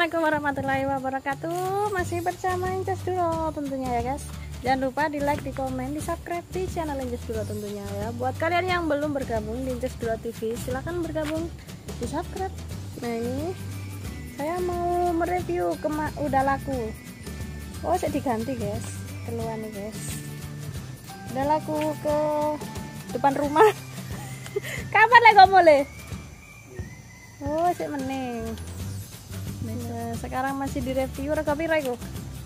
Assalamualaikum warahmatullahi wabarakatuh. Masih bersama Inces Duro tentunya ya guys. Jangan lupa di like, di komen, di subscribe di channel Inces Duro tentunya ya. Buat kalian yang belum bergabung di Inces Duro TV, silahkan bergabung, di subscribe. Nah ini saya mau mereview udah laku. Oh saya diganti guys, keluar nih guys. Udah laku ke depan rumah. Kapan lagi kamu le? Oh saya meneng. Nah, sekarang masih direview rega pira iku?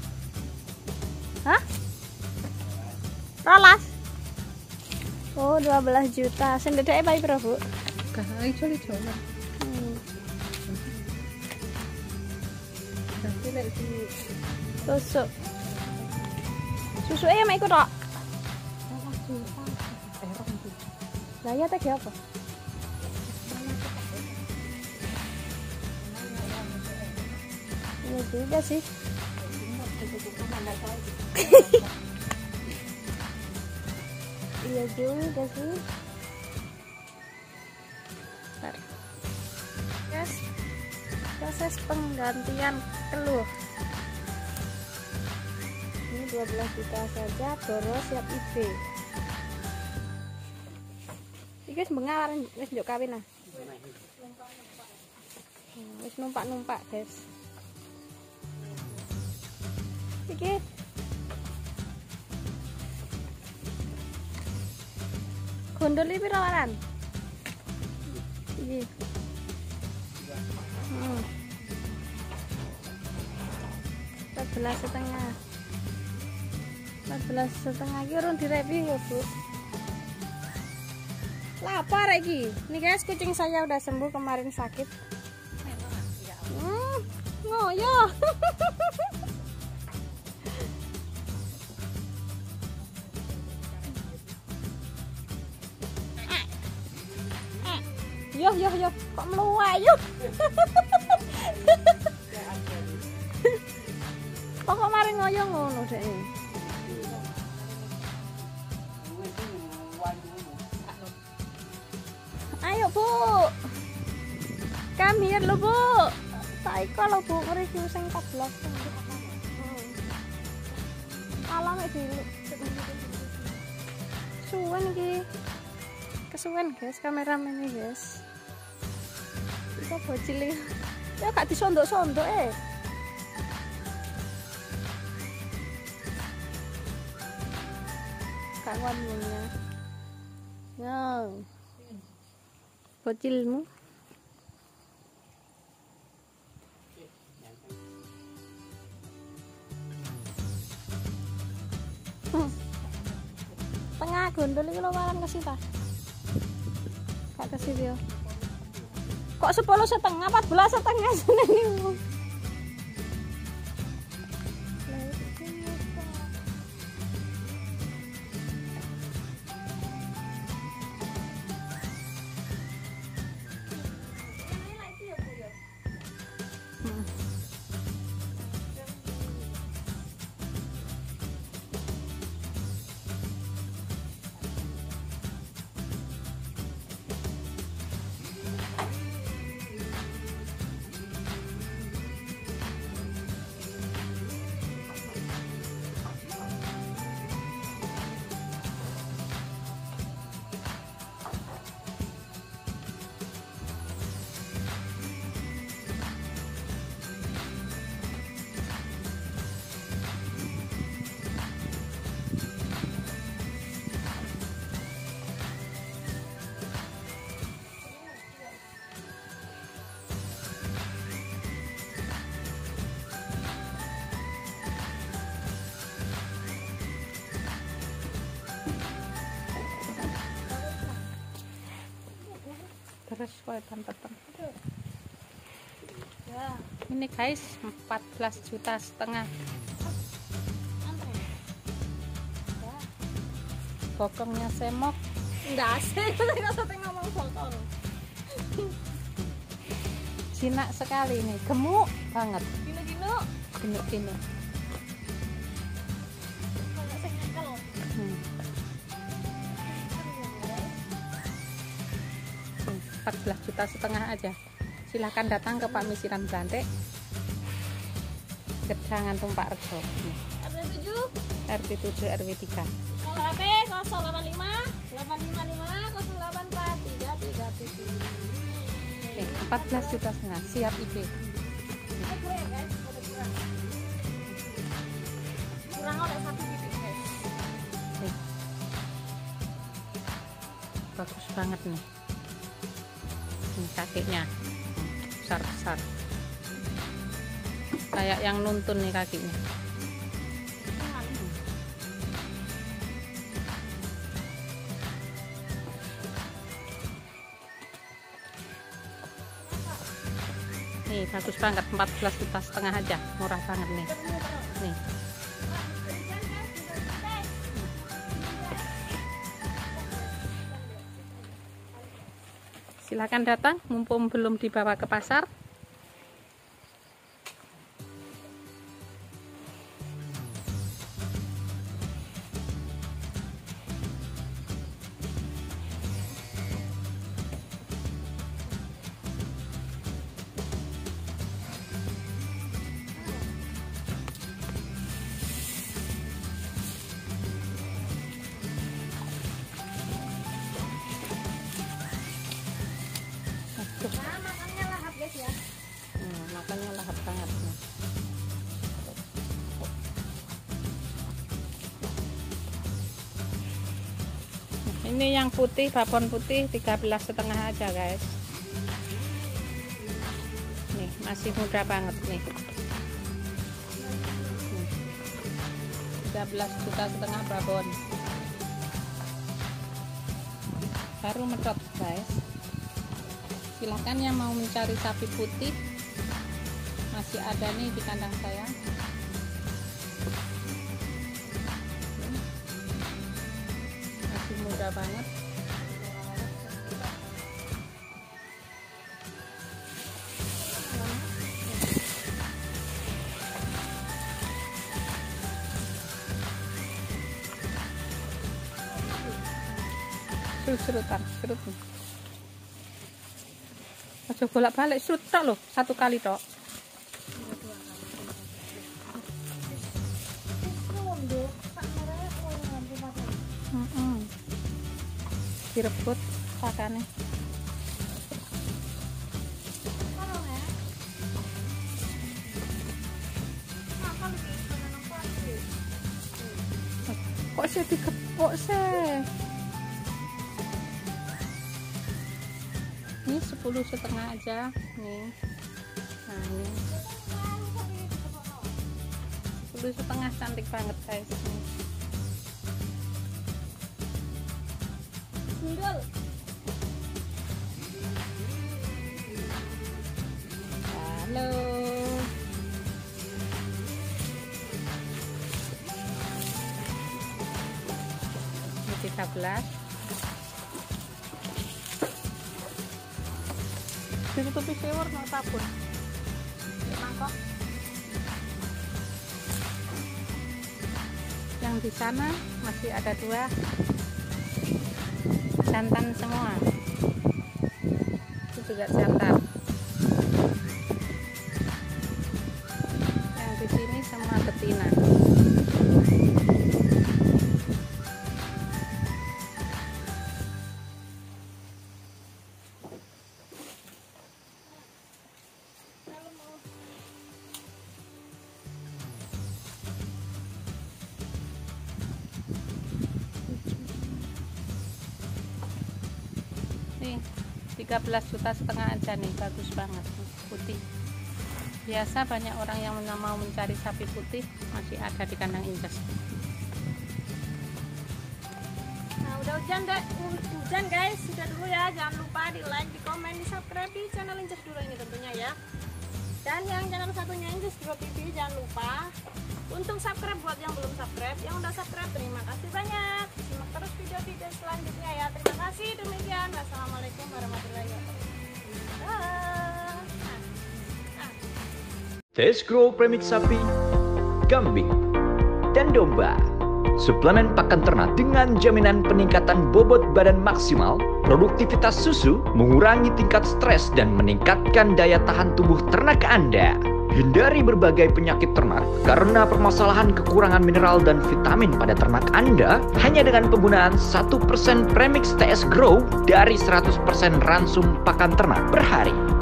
Hah? Rolas? Oh 12 juta. Sing dedeke bae pira, Bu? Gak ijo-ijo. Tapi lek iki Tusuk. Susuke ya mek iku tok. Lah ya teh apa? Iya juga sih. Iya juga sih. Bentar. Guys, proses penggantian keluh. Ini 12 juta saja, Doro siap IB. Iki wis bengaran wis njuk kawin ah. Wis numpak-numpak, guys. Iki gondol iki pira waran? Iki. 14,5. 14,5 iki urung direview ya, Bu. Lapar iki. Nih guys, kucing saya udah sembuh kemarin sakit. Ngoyo. Yo, kok meluai yo. Kok kemarin ngoyo ngono dek. Ayo Bu. Come here lo Bu. Saiko lo Bu nge-review sing 14. Alam iki dulu. Suwen iki. Kesuwen guys, kameramen ini guys. Kita bocil ya gak disondok-sondok kawan punya ya bocilmu tengah gondol iki lho waran ke sita gak ke situ kok 10,5 14,5 seneng terus petang ya. Ini guys 14,5 juta. Bokongnya semok enggak asik. Saya ngomong bokong jinak sekali nih, gemuk banget gino 14,5 juta aja. Silahkan datang ke Pak Misiran Brantek Gedangan Tumpak Rejo. RT7 RT7 RW3. kalau HP 085 855 084 14,5 juta siap IP. kurang oleh 1 bibit guys. Bagus banget nih. Ini kakinya besar-besar. Kayak yang nuntun nih kakinya. Nih bagus banget, 14,5 juta aja, murah banget nih. Nih. Silakan datang, mumpung belum dibawa ke pasar. Nah, makannya lahap guys ya. Makannya lahap banget nih. Ini yang putih, babon putih 13,5 aja guys. Nih masih muda banget nih. 13,5 juta babon. Baru medot guys. Silahkan yang mau mencari sapi putih, masih ada nih di kandang saya. Masih muda banget. Serut-serutan, serut nih. Aja bolak-balik serut tok loh, satu kali tok. Direbut pakane. Kok sih dikepok sih? Ini 10,5 aja nih. Nah ini 10,5 cantik banget guys. Gundul. Halo. Ini 13. Ditutupi sewer no sabun. Mangkok. Yang di sana masih ada 2 jantan semua. Itu juga jantan. Yang di sini semua betina. Nih 13,5 juta aja nih, bagus banget putih. Biasa banyak orang yang mau mencari sapi putih, masih ada di kandang Inces. Nah udah hujan guys, sudah dulu ya, jangan lupa di like, di komen, di subscribe di channel Inces Duro ini tentunya ya. Dan yang channel satunya Inces Duro TV jangan lupa untuk subscribe buat yang belum subscribe. Yang udah subscribe terima kasih banyak. Simak terus video-video selanjutnya ya. Terima kasih, demikian. Wassalamualaikum warahmatullahi wabarakatuh. Tesgrow premix sapi, kambing, dan domba. Suplemen pakan ternak dengan jaminan peningkatan bobot badan maksimal, produktivitas susu, mengurangi tingkat stres, dan meningkatkan daya tahan tubuh ternak Anda. Hindari berbagai penyakit ternak karena permasalahan kekurangan mineral dan vitamin pada ternak Anda hanya dengan penggunaan 1% Premix TS Grow dari 100% ransum pakan ternak per hari.